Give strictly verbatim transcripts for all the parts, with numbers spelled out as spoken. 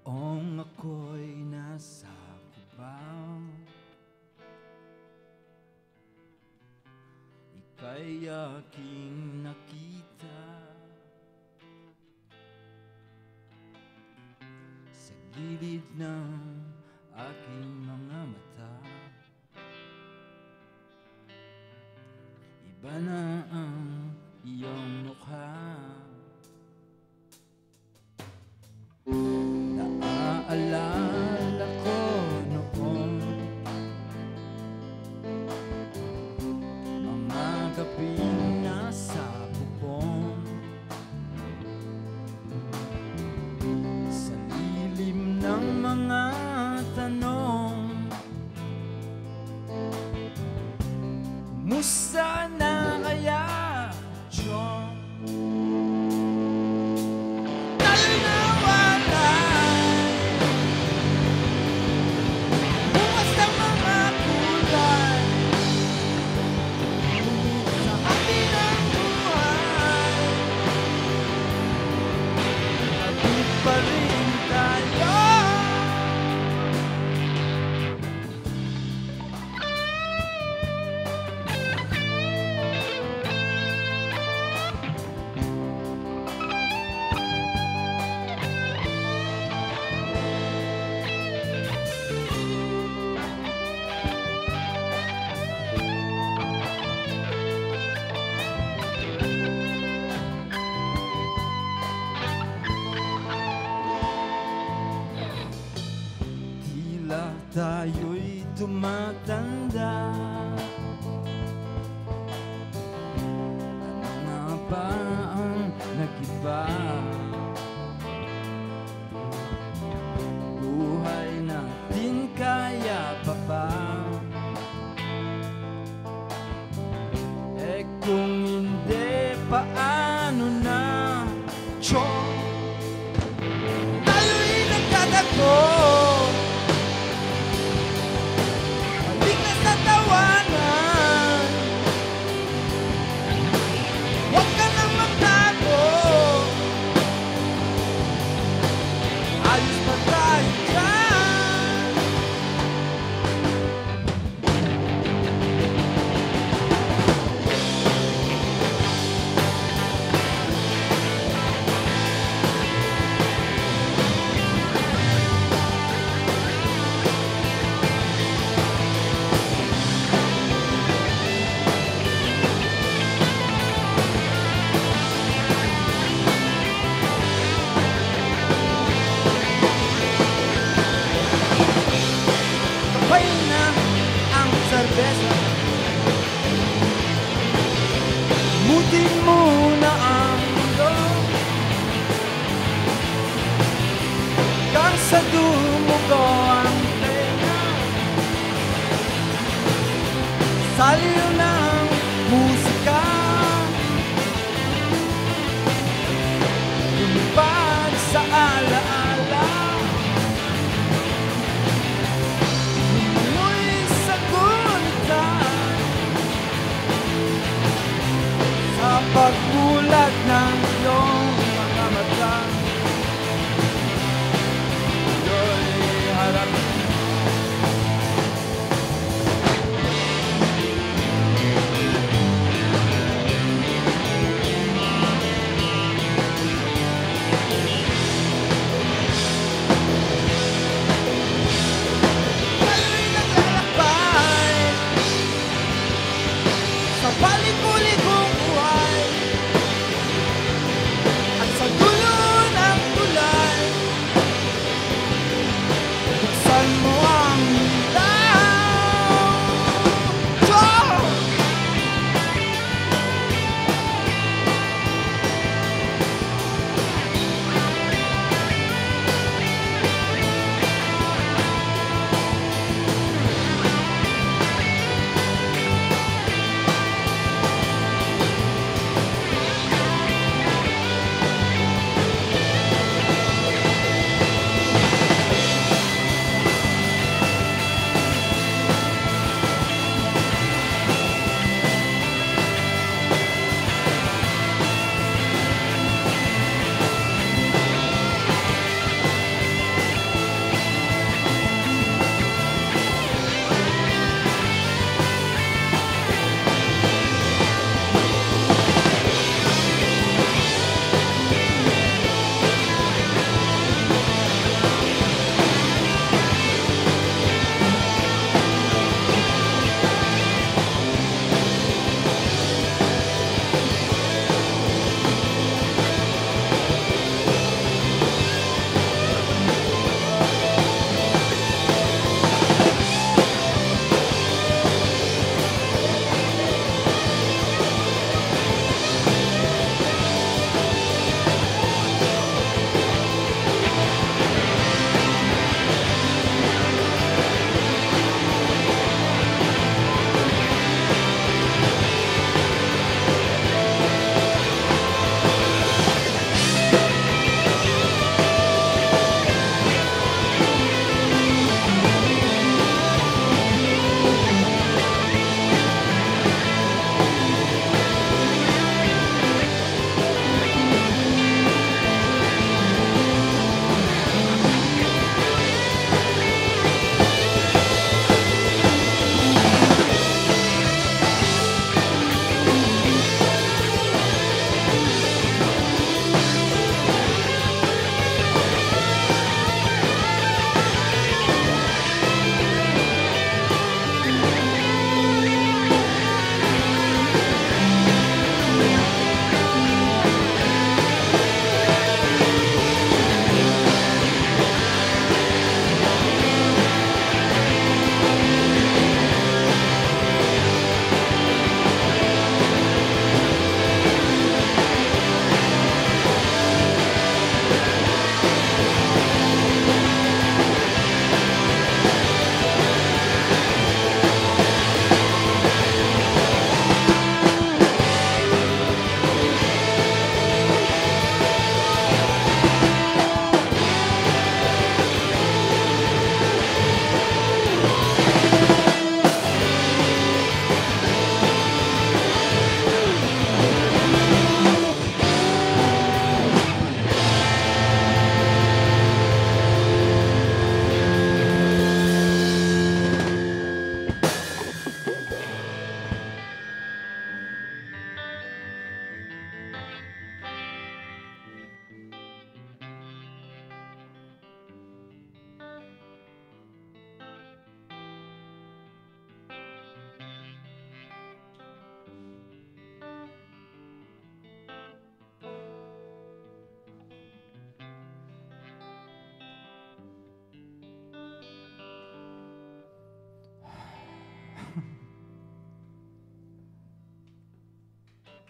Noong ako'y nasa Cubao, ika'y aking nakita sa gilid ng aking mga mata. Iba na ang iyong mukha, naaalala ko noon mga gabing nasa bubong, sa lilim ng mga tanong. Kumusta na kaya, Chong? Tayo'y tumatanda, ano nga ba ang nag-iba? Buhay natin kaya pa ba? Eh kung hindi, paano na, Chong? Tayo'y nagkatago, mutin mo na ang mundo, kang sa dumugo ang tenga, saliw ng musika, lumipad sa alaala, lumoy sa gulitan, sa pagbulat ng iyong mga mata. Iyo'y harapin.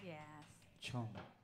Yes. Chong.